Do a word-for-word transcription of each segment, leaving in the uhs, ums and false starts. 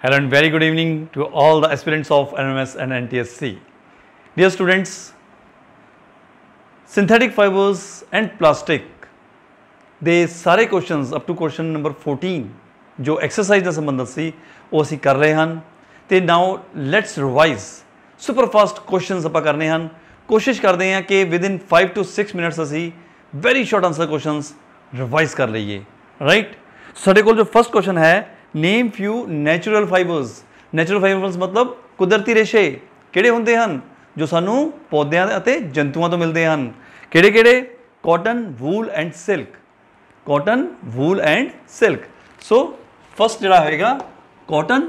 Hello and very good evening to all the aspirants of N M S and N T S C. Dear students, synthetic fibers and plastic ਦੇ ਸਾਰੇ questions up to question number fourteen ਜੋ exercise ਨਾਲ ਸੰਬੰਧਿਤ ਸੀ ਉਹ ਅਸੀਂ ਕਰ ਰਹੇ ਹਨ ਤੇ now let's revise super fast questions ਆਪਾਂ ਕਰਨੇ ਹਨ। ਕੋਸ਼ਿਸ਼ ਕਰਦੇ ਹਾਂ ਕਿ within five to six minutes ਅਸੀਂ very short answer questions revise ਕਰ ਲਈਏ। ਰਾਈਟ, ਸਾਡੇ ਕੋਲ ਜੋ ਫਸਟ ਕੁਐਸਚਨ ਹੈ, name few natural fibres. Natural fibres ਮਤਲਬ ਕੁਦਰਤੀ ਰੇਸ਼ੇ ਕਿਹੜੇ ਹੁੰਦੇ ਹਨ ਜੋ ਸਾਨੂੰ ਪੌਦਿਆਂ ਅਤੇ ਜੰਤੂਆਂ ਤੋਂ ਮਿਲਦੇ ਹਨ। ਕਿਹੜੇ ਕਿਹੜੇ? Cotton, wool and silk. Cotton, wool and silk. So first ਜਿਹੜਾ ਹੋਏਗਾ cotton,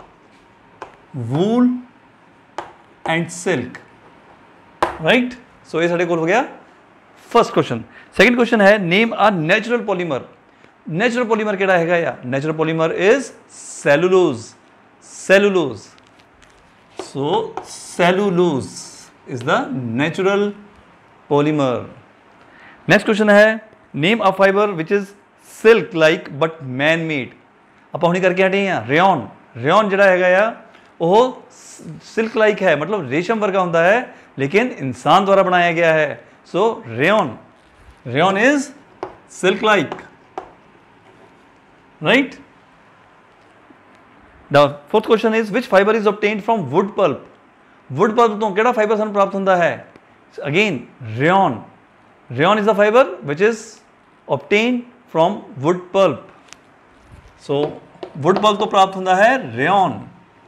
wool and silk. Right, so ਇਹ ਸਾਡੇ ਕੋਲ ਹੋ ਗਿਆ ਫਸਟ ਕੁਐਸਚਨ। ਸੈਕੰਡ ਕੁਐਸਚਨ ਹੈ, ਨੇਮ ਆ ਨੈਚੁਰਲ ਪੋਲੀਮਰ। ਨੈਚੁਰਲ ਪੋਲੀਮਰ ਕਿਹੜਾ ਹੈਗਾ ਆ? Natural polymer is cellulose. Cellulose. So cellulose is the natural polymer. Next question ਹੈ, name a fiber which is silk like but man made. ਆਪਾਂ ਹੁਣੀ ਕਰਕੇ ਹਟੇ ਹਾਂ ਰਿਓਨ। ਰਿਓਨ ਜਿਹੜਾ ਹੈਗਾ ਆ ਉਹ ਸਿਲਕ ਲਾਈਕ ਹੈ, ਮਤਲਬ ਰੇਸ਼ਮ ਵਰਗਾ ਹੁੰਦਾ ਹੈ ਲੇਕਿਨ ਇਨਸਾਨ ਦੁਆਰਾ ਬਣਾਇਆ ਗਿਆ ਹੈ। So rayon, rayon is silk like. Right, the fourth question is which fiber is obtained from wood pulp? wood pulp ਤੋਂ ਕਿਹੜਾ ਫਾਈਬਰ ਸਾਨੂੰ ਪ੍ਰਾਪਤ ਹੁੰਦਾ ਹੈ? again rayon. rayon is the fiber which is obtained from wood pulp. so wood pulp ਤੋਂ ਪ੍ਰਾਪਤ ਹੁੰਦਾ ਹੈ rayon.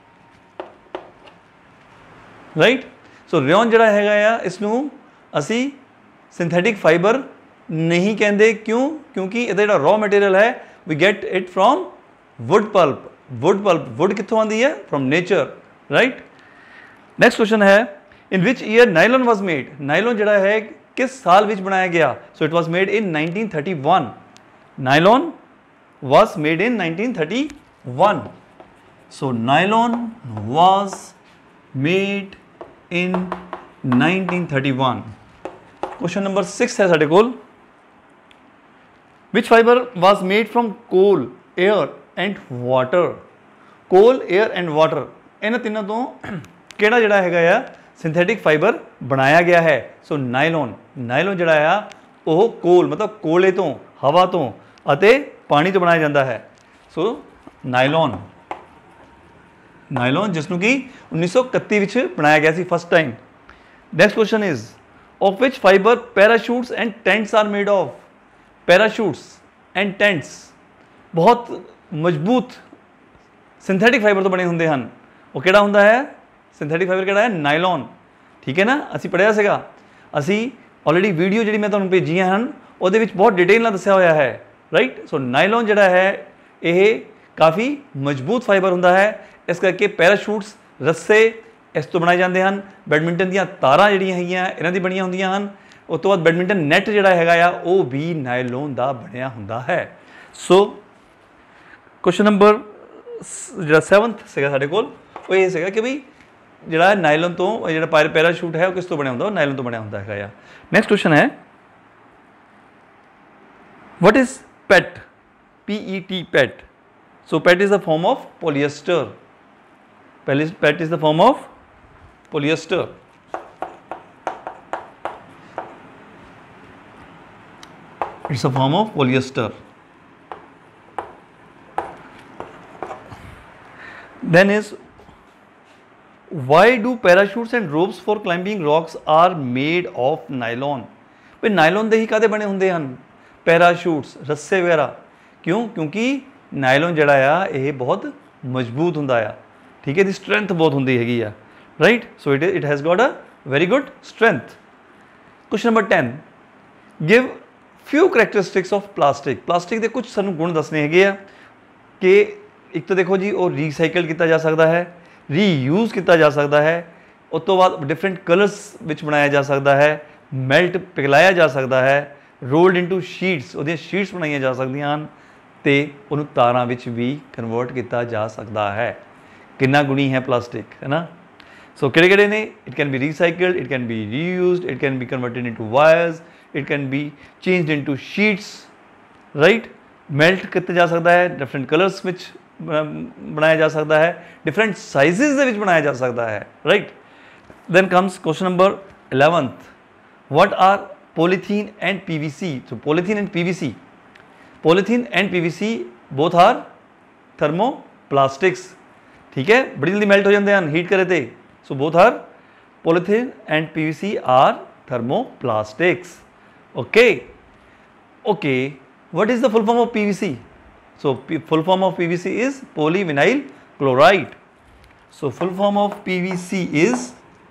right, so rayon ਜਿਹੜਾ ਹੈਗਾ ਆ ਇਸ ਨੂੰ ਅਸੀਂ ਸਿੰਥੈਟਿਕ ਫਾਈਬਰ ਨਹੀਂ ਕਹਿੰਦੇ। ਕਿਉਂ? ਕਿਉਂਕਿ ਇਹਦਾ ਜਿਹੜਾ ਰॉ ਮਟੀਰੀਅਲ ਹੈ we get it from wood pulp. wood pulp, wood ਕਿੱਥੋਂ ਆਉਂਦੀ ਹੈ? from nature. right, next question ਹੈ, in which year nylon was made? nylon ਜਿਹੜਾ ਹੈ ਕਿਸ ਸਾਲ ਵਿੱਚ ਬਣਾਇਆ ਗਿਆ? so it was made in nineteen thirty-one. nylon was made in nineteen thirty-one. so nylon was made in nineteen thirty-one. question number six ਹੈ ਸਾਡੇ ਕੋਲ, which fiber was made from coal, air and water? coal, air and water, ਇਹਨਾਂ ਤਿੰਨਾਂ ਤੋਂ ਕਿਹੜਾ ਜਿਹੜਾ ਹੈਗਾ ਆ ਸਿੰਥੈਟਿਕ ਫਾਈਬਰ ਬਣਾਇਆ ਗਿਆ ਹੈ? ਸੋ ਨਾਈਲੋਨ। ਨਾਈਲੋਨ ਜਿਹੜਾ ਆ ਉਹ ਕੋਲ ਮਤਲਬ ਕੋਲੇ ਤੋਂ, ਹਵਾ ਤੋਂ ਅਤੇ ਪਾਣੀ ਤੋਂ ਬਣਾਇਆ ਜਾਂਦਾ ਹੈ। ਸੋ ਨਾਈਲੋਨ, ਨਾਈਲੋਨ ਜਿਸ ਨੂੰ ਕਿ ਉੱਨੀ ਸੌ ਇਕੱਤੀ ਵਿੱਚ ਬਣਾਇਆ ਗਿਆ ਸੀ first time. Next question is, of which fiber parachutes and tents are made of? parachutes and tents ਬਹੁਤ ਮਜ਼ਬੂਤ ਸਿੰਥੈਟਿਕ ਫਾਈਬਰ ਤੋਂ ਬਣੇ ਹੁੰਦੇ ਹਨ। ਉਹ ਕਿਹੜਾ ਹੁੰਦਾ ਹੈ? ਸਿੰਥੈਟਿਕ ਫਾਈਬਰ ਕਿਹੜਾ ਹੈ? ਨਾਈਲੋਨ। ਠੀਕ ਹੈ ਨਾ, ਅਸੀਂ ਪੜ੍ਹਿਆ ਸੀਗਾ। ਅਸੀਂ ਆਲਰੇਡੀ ਵੀਡੀਓ ਜਿਹੜੀ ਮੈਂ ਤੁਹਾਨੂੰ ਭੇਜੀਆਂ ਹਨ ਉਹਦੇ ਵਿੱਚ ਬਹੁਤ ਡਿਟੇਲ ਨਾਲ ਦੱਸਿਆ ਹੋਇਆ ਹੈ। ਰਾਈਟ, ਸੋ ਨਾਈਲੋਨ ਜਿਹੜਾ ਹੈ ਇਹ ਕਾਫੀ ਮਜ਼ਬੂਤ ਫਾਈਬਰ ਹੁੰਦਾ ਹੈ। ਇਸ ਕਰਕੇ ਪੈਰਾਸ਼ੂਟਸ, ਰੱਸੇ ਇਸ ਤੋਂ ਬਣਾਏ ਜਾਂਦੇ ਹਨ। ਬੈਡਮਿੰਟਨ ਦੀਆਂ ਤਾਰਾਂ ਜਿਹੜੀਆਂ ਹੈਗੀਆਂ ਇਹਨਾਂ ਦੀ ਬਣੀਆਂ ਹੁੰਦੀਆਂ ਹਨ। ਉਸ ਤੋਂ ਬਾਅਦ ਬੈਡਮਿੰਟਨ ਨੈੱਟ ਜਿਹੜਾ ਹੈਗਾ ਆ ਉਹ ਵੀ ਨਾਈਲੋਨ ਦਾ ਬਣਿਆ ਹੁੰਦਾ ਹੈ। ਸੋ ਕੁਐਸਚਨ ਨੰਬਰ ਜਿਹੜਾ ਸੈਵਨਥ ਸੀਗਾ ਸਾਡੇ ਕੋਲ ਉਹ ਇਹ ਸੀਗਾ ਕਿ ਵੀ ਜਿਹੜਾ ਨਾਈਲੋਨ ਤੋਂ ਜਿਹੜਾ ਪਾਇਰ ਪੈਰਾਸ਼ੂਟ ਹੈ ਉਹ ਕਿਸ ਤੋਂ ਬਣਿਆ ਹੁੰਦਾ? ਉਹ ਨਾਈਲੋਨ ਤੋਂ ਬਣਿਆ ਹੁੰਦਾ ਹੈਗਾ ਆ। ਨੈਕਸਟ ਕੁਐਸਚਨ ਹੈ, what is PET? P E T, PET. So PET is the form of polyester. PET is the form of polyester. It's a form of polyester. Then is, why do parachutes and ropes for climbing rocks are made of nylon? ਵੀ nylon ਦੇ ਹੀ ਕਾਹਦੇ ਬਣੇ ਹੁੰਦੇ ਹਨ? ਪੈਰਾਸ਼ੂਟਸ, ਰੱਸੇ ਵਗੈਰਾ। ਕਿਉਂ? ਕਿਉਂਕਿ ਨਾਈਲੋਨ ਜਿਹੜਾ ਆ ਇਹ ਬਹੁਤ ਮਜ਼ਬੂਤ ਹੁੰਦਾ ਆ। ਠੀਕ ਹੈ, ਇਹਦੀ ਸਟਰੈਂਥ ਬਹੁਤ ਹੁੰਦੀ ਹੈਗੀ ਆ। right, so it, it has got a very good strength. question number ten, give few characteristics of plastic. plastic ਦੇ ਕੁਝ ਸਾਨੂੰ ਗੁਣ ਦੱਸਣੇ ਹੈਗੇ ਆ ਕਿ ਇੱਕ ਤਾਂ ਦੇਖੋ ਜੀ ਉਹ ਰੀਸਾਈਕਲ ਕੀਤਾ ਜਾ ਸਕਦਾ ਹੈ, ਰੀਯੂਜ਼ ਕੀਤਾ ਜਾ ਸਕਦਾ ਹੈ, ਉਸ ਤੋਂ ਬਾਅਦ ਡਿਫਰੈਂਟ ਕਲਰਸ ਵਿੱਚ ਬਣਾਇਆ ਜਾ ਸਕਦਾ ਹੈ, ਮੈਲਟ ਪਿਘਲਾਇਆ ਜਾ ਸਕਦਾ ਹੈ, ਰੋਲਡ ਇਨਟੂ ਸ਼ੀਟਸ, ਉਹਦੀਆਂ ਸ਼ੀਟਸ ਬਣਾਈਆਂ ਜਾ ਸਕਦੀਆਂ ਹਨ ਅਤੇ ਉਹਨੂੰ ਤਾਰਾਂ ਵਿੱਚ ਵੀ ਕਨਵਰਟ ਕੀਤਾ ਜਾ ਸਕਦਾ ਹੈ। ਕਿੰਨਾ ਗੁਣੀ ਹੈ ਪਲਾਸਟਿਕ, ਹੈ ਨਾ। ਸੋ ਕਿਹੜੇ ਕਿਹੜੇ ਨੇ? It can be recycled, it can be reused, it can be converted into wires, it can be changed into sheets. Right, melt ਕੀਤਾ ਜਾ ਸਕਦਾ ਹੈ, ਡਿਫਰੈਂਟ ਕਲਰਸ ਵਿੱਚ बनाया जा सकता है, डिफरेंट साइजेस ਦੇ ਵਿੱਚ ਬਣਾਇਆ ਜਾ ਸਕਦਾ ਹੈ, right. then comes question number eleventh, what are polythene and P V C? so polythene and P V C, polythene and P V C both are thermoplastics, ठीक है, बड़ी जल्दी मेल्ट हो जाते हैं हीट करे थे। so both are polythene and P V C are thermoplastics, okay okay what is the full form of P V C? so P, full form of P V C is polyvinyl chloride, so full form of P V C is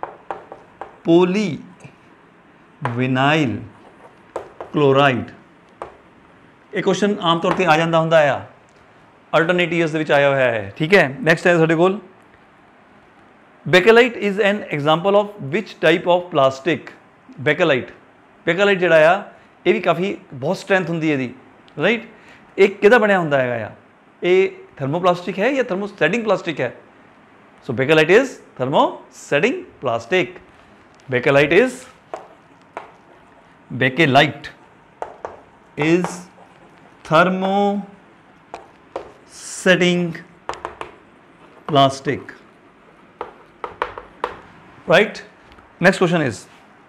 polyvinyl chloride। ਇਹ question आम तौर पर आ जाता होंगे आ alternate years ਦੇ ਵਿੱਚ ਆਇਆ ਹੋਇਆ ਹੈ, ਠੀਕ ਹੈ। ਨੈਕਸਟ ਹੈ ਸਾਡੇ ਕੋਲ bakelite is an example of which type of plastic? Bakelite bakelite ਜਿਹੜਾ ਆ ਇਹ ਵੀ ਕਾਫੀ ਬਹੁਤ स्ट्रेंथ ਹੁੰਦੀ ਹੈ ਇਹਦੀ, ਰਾइट। ਇਹ ਕਿਹਦਾ ਬਣਿਆ ਹੁੰਦਾ ਹੈਗਾ ਆ? ਇਹ थर्मोप्लास्टिक है या थर्मोसेटिंग प्लास्टिक है? So bakelite is thermosetting plastic. Bakelite is bakelite is thermosetting plastic, right? Next question is,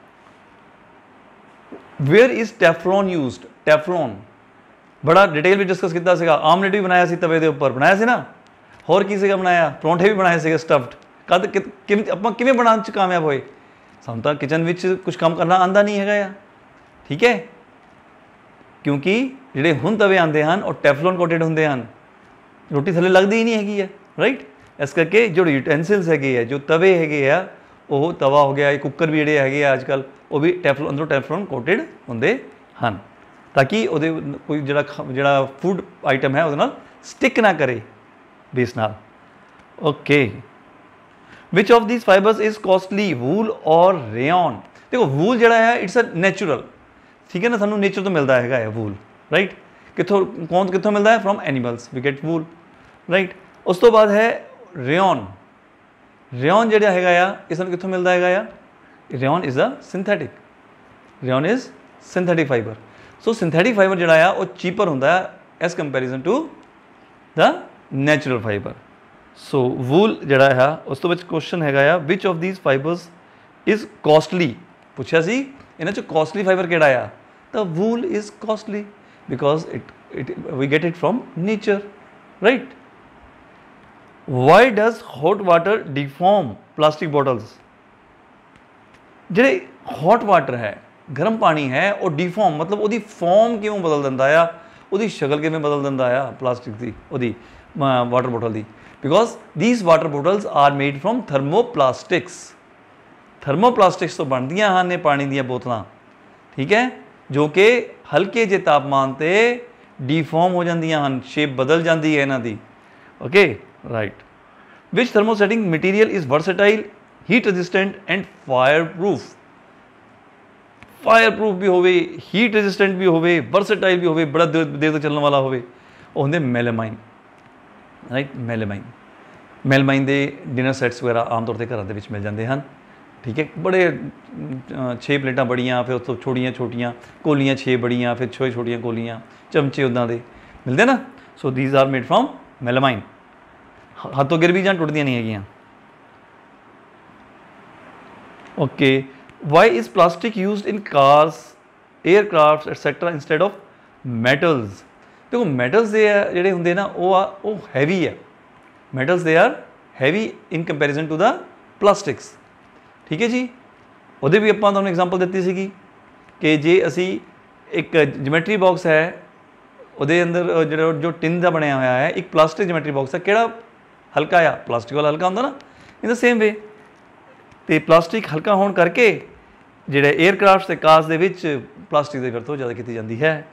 where is Teflon used? Teflon बड़ा डिटेल भी डिस्कस किया सीगा, आमलेट भी बनाया सी तवे दे उपर बनाया सी ना, होर की सीगा बनाया, परौंठे भी बनाए सीगे स्टफ्ड। कद किवें आपां किवें बनाउण च कामयाब होए? सानूं तां किचन विच कुछ काम करना आंदा नहीं हैगा आ, ठीक है, क्योंकि जिहड़े हुण तवे आंदे हन और टैफलॉन कोटेड हुंदे हन, रोटी थल्ले लगदी ही नहीं हैगी है, राइट। इस करके जो यूटेंसिल्स हैगे आ, जो तवे हैगे आ, ਉਹ ਤਵਾ ਹੋ ਗਿਆ, ਕੁੱਕਰ ਵੀ ਜਿਹੜੇ ਹੈਗੇ ਆ ਅੱਜ ਕੱਲ੍ਹ ਉਹ ਵੀ ਟੈਫਲੋ ਅੰਦਰੋਂ ਟੈਫਲੌਨ ਕੋਟਡ ਹੁੰਦੇ ਹਨ, ਤਾਂ ਕਿ ਉਹਦੇ ਕੋਈ ਜਿਹੜਾ ਜਿਹੜਾ ਫੂਡ ਆਈਟਮ ਹੈ ਉਹਦੇ ਨਾਲ ਸਟਿਕ ਨਾ ਕਰੇ ਬੇਸ ਨਾਲ। Okay, which of these fibers is costly, wool or rayon? ਦੇਖੋ ਵੂਲ ਜਿਹੜਾ ਹੈ ਇਟਸ ਅ ਨੈਚੁਰਲ, ਠੀਕ ਹੈ ਨਾ, ਸਾਨੂੰ ਨੇਚਰ ਤੋਂ ਮਿਲਦਾ ਹੈਗਾ ਹੈ ਵੂਲ, ਰਾਈਟ। ਕਿੱਥੋਂ ਕੌਣ ਕਿੱਥੋਂ ਮਿਲਦਾ ਹੈ? From animals we get wool, right. ਉਸ ਤੋਂ ਬਾਅਦ ਹੈ ਰੇਯਨ। रेयन ਜਿਹੜਾ ਹੈਗਾ ਆ ਇਸ ਨੂੰ ਕਿੱਥੋਂ ਮਿਲਦਾ ਹੈਗਾ ਆ? Rayon is a synthetic, rayon is synthetic fiber. So synthetic fiber ਜਿਹੜਾ ਆ ਉਹ ਚੀਪਰ ਹੁੰਦਾ ਹੈ as comparison to the natural fiber. So wool ਜਿਹੜਾ ਆ ਉਸ ਤੋਂ ਵਿੱਚ ਕੁਐਸਚਨ ਹੈਗਾ ਆ which of these fibers is costly? ਪੁੱਛਿਆ ਸੀ ਇਹਨਾਂ 'ਚ ਕੌਸਟਲੀ फाइबर ਕਿਹੜਾ ਆ? ਤਾਂ wool is costly because it it we get it from nature, right. Why does hot water deform plastic bottles? ਜਿਹੜੇ hot water ਹੈ, गर्म पानी है, ਉਹ डिफॉर्म मतलब ਉਹਦੀ फॉर्म ਕਿਉਂ ਬਦਲ ਦਿੰਦਾ ਆ, ਉਹਦੀ ਸ਼ਕਲ ਕਿਵੇਂ ਬਦਲ ਦਿੰਦਾ ਆ ਪਲਾਸਟਿਕ ਦੀ, ਉਹਦੀ ਵਾਟਰ ਬੋਟਲ ਦੀ? Because these water bottles are made from thermoplastics। thermoplastics ਤੋਂ ਬਣਦੀਆਂ ਹਨ ਇਹ ਪਾਣੀ ਦੀਆਂ ਬੋਤਲਾਂ, ਠੀਕ ਹੈ, ਜੋ ਕਿ ਹਲਕੇ ਜਿਹੇ ਤਾਪਮਾਨ ਤੇ डिफॉर्म ਹੋ ਜਾਂਦੀਆਂ ਹਨ, ਸ਼ੇਪ ਬਦਲ ਜਾਂਦੀ ਹੈ ਇਹਨਾਂ ਦੀ, okay, right. Which thermosetting material is versatile, heat resistant and fire proof? Fire proof भी होवे, हीट रेजिस्टेंट भी होवे, वर्सेटाइल भी होवे, बड़ा देर देर तक चलने वाला होवे, वो होंगे मेलामाइन, राइट। मेलामाइन मेलामाइन के डिनर सैट्स वगैरह आम तौर पर घर के मिल जाते हैं, ठीक है। बड़े छे प्लेटा बड़ियाँ, फिर उस छोटिया छोटिया कोलियाँ, छे बड़ियाँ, फिर छे छोटिया कोलियाँ, चमचे उदा के मिलते ना। So these are made from melamine. हाथों गिर भी जान टुटदियां नहीं हैगियां, okay. Why is plastic used in cars, aircraft etcetera instead of metals? देखो मैटल्स दे जिहड़े हुंदे ना वो आ वो हैवी है, मैटल्स दे are heavy in comparison to the plastics, ठीक है जी। ਉਹਦੇ भी ਆਪਾਂ ਤੁਹਾਨੂੰ एग्जाम्पल ਦਿੱਤੀ ਸੀਗੀ कि जे असी एक जिमेट्री बॉक्स है ਉਹਦੇ अंदर जो जो टिन का बनया होया है, एक प्लास्टिक जिमेट्री बॉक्स है, ਕਿਹੜਾ हल्का आ, प्लास्टिक वाला हल्का होंदा ना। इन द सेम वे तो प्लास्टिक हल्का होने करके जिहड़े एयरक्राफ्ट ते कार्स दे विच प्लास्टिक की वरतों ज़्यादा की जाती है।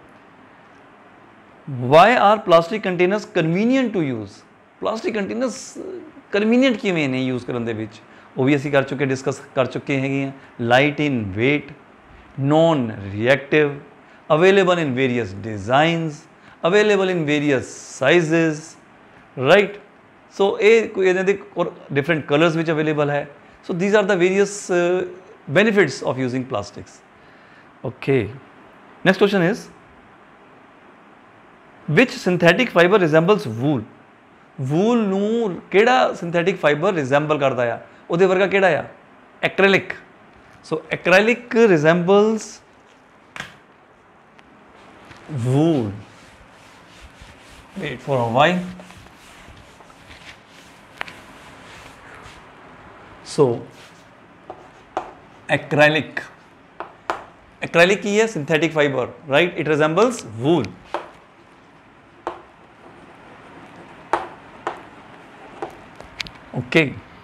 Why are plastic containers convenient to use? Plastic containers convenient किवें ने यूज़ करन दे विच, वो भी असी कर चुके डिस्कस कर चुके हैं। Light in weight, non reactive, available in various designs, available in various sizes, right. So ये कोई और डिफरेंट कलर्स विच अवेलेबल है। So these are the various benefits of using plastics, okay. Next question is which synthetic fiber resembles wool? Wool ਨੂੰ ਕਿਹੜਾ synthetic fibre ਰਿਜ਼ੈਂਬਲ ਕਰਦਾ ਆ, ਉਹਦੇ ਵਰਗਾ ਕਿਹੜਾ ਆ, acrylic. So acrylic resembles wool. wait for a while। so acrylic acrylic ਕੀ ਹੈ, synthetic fiber, right? It resembles wool। okay,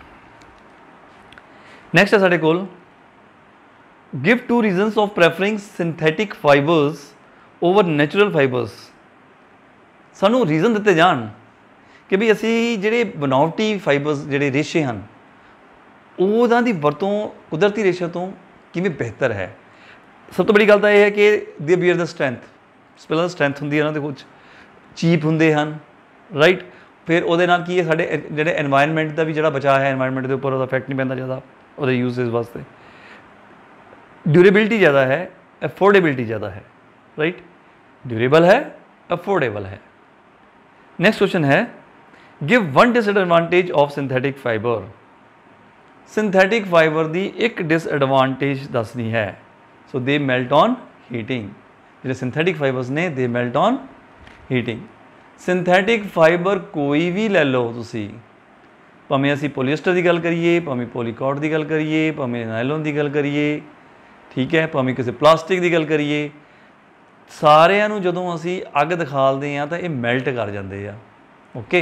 next ਹੈ ਸਾਡੇ ਕੋਲ give two reasons of preferring synthetic fibers over natural fibers। ਸਾਨੂੰ ਰੀਜ਼ਨ ਦਿੱਤੇ ਜਾਣ ਕਿ ਵੀ ਅਸੀਂ ਜਿਹੜੇ ਬਨਾਵਟੀ ਫਾਈਬਰਸ ਜਿਹੜੇ ਰੇਸ਼ੇ ਹਨ ਉਹਨਾਂ ਦੀ ਵਰਤੋਂ ਕੁਦਰਤੀ ਰੇਸ਼ਿਆਂ ਤੋਂ ਕਿਵੇਂ ਬਿਹਤਰ ਹੈ। ਸਭ ਤੋਂ ਬੜੀ ਗੱਲ ਤਾਂ ਇਹ ਹੈ ਕਿ ਦੇ ਬੀਅਰ ਦਾ ਸਟਰੈਂਥ, ਪਹਿਲਾਂ ਸਟਰੈਂਥ ਹੁੰਦੀ ਹੈ ਉਹਨਾਂ ਦੇ, ਕੁਝ ਚੀਪ ਹੁੰਦੇ ਹਨ, ਰਾਈਟ। ਫਿਰ ਉਹਦੇ ਨਾਲ ਕੀ ਹੈ, ਸਾਡੇ ਜਿਹੜੇ ਐਨਵਾਇਰਨਮੈਂਟ ਦਾ ਵੀ ਜਿਹੜਾ ਬਚਾਅ ਹੈ, ਐਨਵਾਇਰਨਮੈਂਟ ਦੇ ਉੱਪਰ ਉਹਦਾ ਇਫੈਕਟ ਨਹੀਂ ਪੈਂਦਾ ਜ਼ਿਆਦਾ ਉਹਦੇ ਯੂਜ਼ੇਜ ਵਾਸਤੇ। ਡਿਊਰੇਬਿਲਿਟੀ ਜ਼ਿਆਦਾ ਹੈ, ਅਫੋਰਡੇਬਿਲਿਟੀ ਜ਼ਿਆਦਾ ਹੈ, ਰਾਈਟ। ਡਿਊਰੇਬਲ ਹੈ, ਅਫੋਰਡੇਬਲ ਹੈ। नेक्स्ट क्वेश्चन है give one disadvantage of synthetic fiber. Synthetic fiber की एक डिसएडवांटेज दसनी है। So they melt on heating. जो सिंथेटिक फाइबर्स ने they melt on heating. Synthetic fiber कोई भी ले लो तुसी, भावें असी पोलीएस्टर की गल करिए, भावें पॉलीकॉट की गल करिए, भावें नायलॉन की गल करिए, ठीक है, भावें किसी प्लास्टिक की गल करिए, ਸਾਰਿਆਂ ਨੂੰ ਜਦੋਂ ਅਸੀਂ ਅੱਗ ਦਿਖਾਲਦੇ ਹਾਂ ਤਾਂ ਇਹ ਮੈਲਟ ਕਰ ਜਾਂਦੇ ਆ। Okay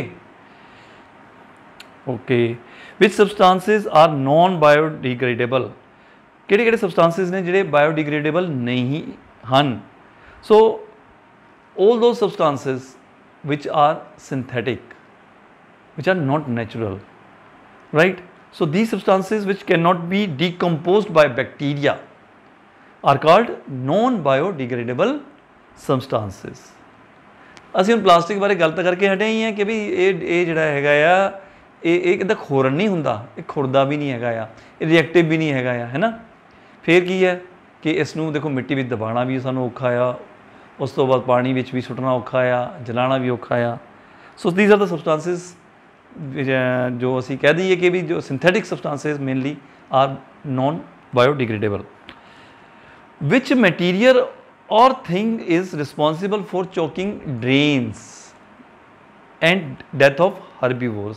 okay which substances are non biodegradable. ਕਿਹੜੇ ਕਿਹੜੇ ਸਬਸਟੈਂਸਿਸ ਨੇ ਜਿਹੜੇ ਬਾਇਓਡੀਗ੍ਰੇਡੇਬਲ ਨਹੀਂ ਹਨ? ਸੋ all those substances which are synthetic, which are not natural, right? So these substances which cannot be decomposed by bacteria are called non-biodegradable substances। ਅਸੀਂ ਹੁਣ plastic ਬਾਰੇ ਗੱਲ ਤਾਂ ਕਰਕੇ ਹਟੇ ਹੀ ਹਾਂ ਕਿ ਵੀ ਇਹ ਇਹ ਜਿਹੜਾ ਹੈਗਾ ਆ ਇਹ ਇਹ ਇਹਦਾ ਖੋਰਨ ਨਹੀਂ ਹੁੰਦਾ, ਇਹ ਖੁਰਦਾ ਵੀ ਨਹੀਂ ਹੈਗਾ ਆ, ਇਹ ਰਿਐਕਟਿਵ ਵੀ ਨਹੀਂ ਹੈਗਾ ਆ, ਹੈ ਨਾ। ਫਿਰ ਕੀ ਹੈ ਕਿ ਇਸ ਨੂੰ ਦੇਖੋ ਮਿੱਟੀ ਵਿੱਚ ਦਬਾਉਣਾ ਵੀ ਸਾਨੂੰ ਔਖਾ ਆ, ਉਸ ਤੋਂ ਬਾਅਦ ਪਾਣੀ ਵਿੱਚ ਵੀ ਸੁੱਟਣਾ ਔਖਾ ਆ, ਜਲਾਉਣਾ ਵੀ ਔਖਾ ਆ। ਸੋ ਦੀਜ਼ ਆਰ ਦ ਸਬਸਟੈਂਸਿਸ ਜੋ ਅਸੀਂ ਕਹਿ ਦਈਏ ਕਿ ਵੀ ਜੋ synthetic substances mainly are non biodegradable. Which material or thing is responsible for choking drains and death of herbivores।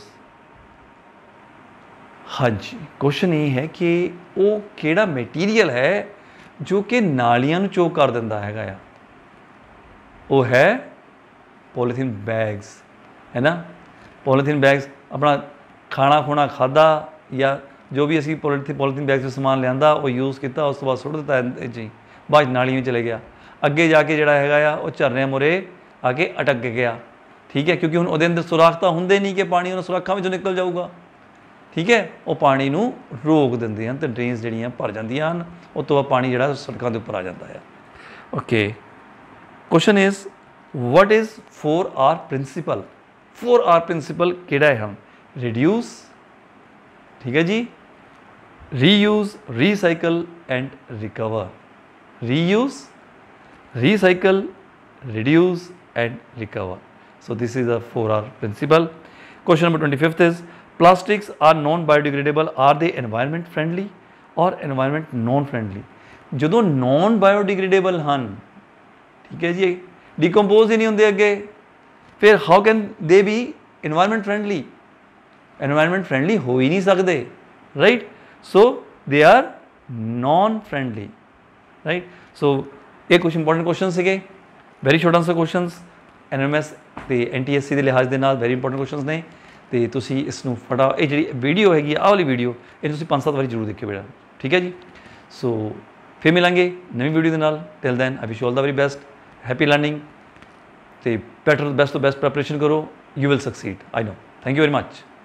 हाँ जी, क्वेश्चन ये है कि वो केड़ा मटीरियल है जो कि नालियां नूं चोक कर दिंदा हैगा आ, वो है पॉलीथीन बैग्स, है ना। पॉलीथीन बैग्स अपना खाना खुना खादा या जो भी असी पॉलीथीन पॉलीथीन बैग्स में समान लिया वो यूज़ किया, उस तो बाद सुट दिता जी, बाद नाली में चले गया, ਅੱਗੇ ਜਾ ਕੇ ਜਿਹੜਾ ਹੈਗਾ ਆ ਉਹ ਝਰਨਿਆਂ ਮੁਰੇ ਆ ਕੇ ਅਟਕ ਗਿਆ, ਠੀਕ ਹੈ, ਕਿਉਂਕਿ ਹੁਣ ਉਹਦੇ ਅੰਦਰ ਸੁਰਾਖ ਤਾਂ ਹੁੰਦੇ ਨਹੀਂ ਕਿ ਪਾਣੀ ਉਹਨਾਂ ਸੁਰਾਖਾਂ ਵਿੱਚੋਂ ਨਿਕਲ ਜਾਊਗਾ, ਠੀਕ ਹੈ। ਉਹ ਪਾਣੀ ਨੂੰ ਰੋਕ ਦਿੰਦੇ ਹਨ ਅਤੇ ਡਰੇਨਸ ਜਿਹੜੀਆਂ ਭਰ ਜਾਂਦੀਆਂ ਹਨ, ਉਸ ਤੋਂ ਬਾਅਦ ਪਾਣੀ ਜਿਹੜਾ ਸੜਕਾਂ ਦੇ ਉੱਪਰ ਆ ਜਾਂਦਾ ਆ। Okay, question is what is four R principle. Four R principle ਕਿਹੜਾ ਹੈ? ਹਮ ਰਿਡਿਊਸ, ਠੀਕ ਹੈ ਜੀ, reuse, recycle and recover. Reuse, recycle, reduce and recover। So this is a four R principle। Question number twenty-fifth is plastics are non biodegradable, are they environment friendly or environment non friendly? ਜਦੋਂ non biodegradable ਹਨ, ਠੀਕ ਹੈ ਜੀ, decompose ਹੀ ਨਹੀਂ ਹੁੰਦੇ ਅੱਗੇ, ਫਿਰ how can they be environment friendly? environment friendly ਹੋ ਹੀ ਨਹੀਂ ਸਕਦੇ, right? So they are non friendly, right? So ਇਹ ਕੁਛ ਇੰਪੋਰਟੈਂਟ ਕੁਐਸਚਨ ਸੀਗੇ, very short answer questions, N M S ਅਤੇ ਐਨ ਟੀ ਐਸ ਸੀ ਦੇ ਲਿਹਾਜ਼ ਦੇ ਨਾਲ ਵੈਰੀ ਇੰਪੋਰਟੈਂਟ ਕੁਐਸਚਨਸ ਨੇ। ਅਤੇ ਤੁਸੀਂ ਇਸ ਨੂੰ ਫਟਾ ਇਹ ਜਿਹੜੀ ਵੀਡੀਓ ਹੈਗੀ ਆਹ ਵਾਲੀ ਵੀਡੀਓ ਇਹ ਤੁਸੀਂ ਪੰਜ ਸੱਤ ਵਾਰੀ ਜ਼ਰੂਰ ਦੇਖਿਓ ਬੇਟਾ, ਠੀਕ ਹੈ ਜੀ। ਸੋ ਫਿਰ ਮਿਲਾਂਗੇ ਨਵੀਂ ਵੀਡੀਓ ਦੇ ਨਾਲ। Till then I wish you all the very best, happy learning ਅਤੇ ਬੈਟਰ ਬੈਸਟ ਤੋਂ ਬੈਸਟ ਪ੍ਰੈਪਰੇਸ਼ਨ ਕਰੋ, you will succeed, I know. Thank you very much.